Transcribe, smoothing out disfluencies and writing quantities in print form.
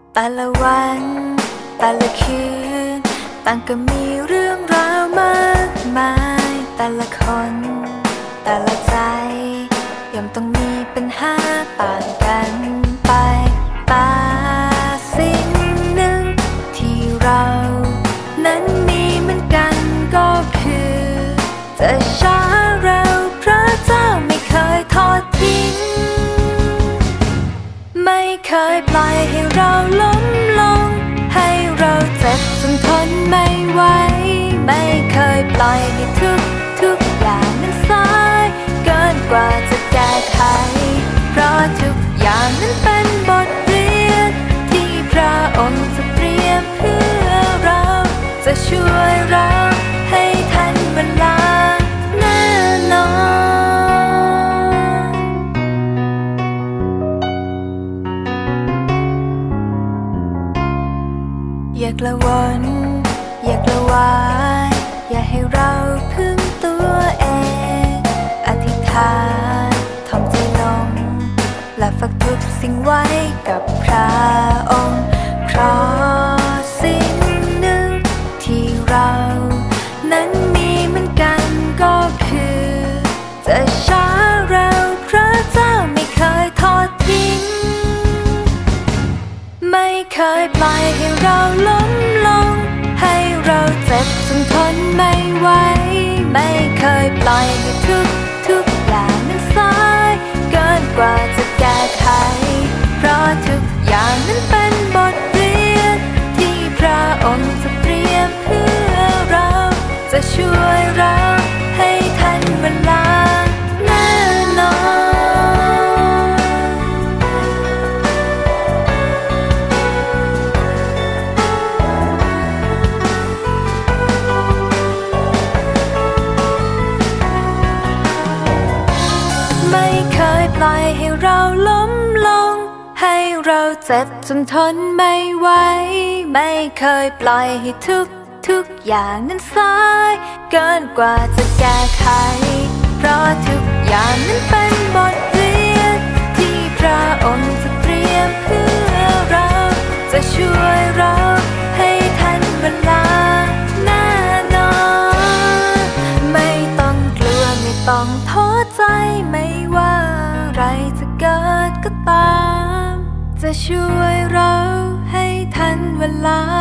แต่ละวันแต่ละคืนต่างก็มีเรื่องราวมากมายแต่ละคนแต่ละใจย่อมต้องมีปัญหาต่างกันไปแต่สิ่งหนึ่งที่เรานั้นมีเหมือนกันก็คือจะช้าเร็วพระเจ้าไม่เคยทอดทิ้งไม่เคยปล่อยให้เราล้มลงให้เราเจ็บจนทนไม่ไหวไม่เคยปล่อยให้ทุกอย่างนั้นสายเกินกว่าจะแก้ไขเพราะทุกอย่างนั้นเป็นบทเรียนที่พระองค์จะเตรียมเพื่อเราจะช่วยเราให้ทันเวลาแน่นอนอย่ากละวนอย่ากละวายอย่าให้เราพึ่งตัวเองอธิษฐานถ่อมใจลงและฝากทุกสิ่งไว้กับพระองค์เพราะสิ่งหนึ่งที่เรานั้นมีเหมือนกันก็คือจะช้าเร็วพระเจ้าไม่เคยทอดทิ้งไม่เคยปล่อยให้เราล้มลงให้เราเจ็บจนทนไม่ไหวไม่เคยปล่อยให้ทุกอย่างนั้นสายเกินกว่าจะแก้ไขเพราะทุกอย่างนั้นเป็นบทเรียนที่พระองค์จะเตรียมเพื่อเราจะช่วยเราให้ทันเวลาแน่นอนไม่เคยปล่อยให้เราล้มลงให้เราเจ็บจนทนไม่ไหวไม่เคยปล่อยให้ทุกอย่างนั้นสายเกินกว่าจะแก้ไขเพราะทุกอย่างนั้นเป็นบทเรียนที่พระองค์จะเตรียมเพื่อเราจะช่วยเราให้ทันเวลาแน่นอนไม่ต้องกลัวไม่ต้องท้อใจไม่ว่าอะไรจะเกิดก็ตามจะช่วยเราให้ทันเวลา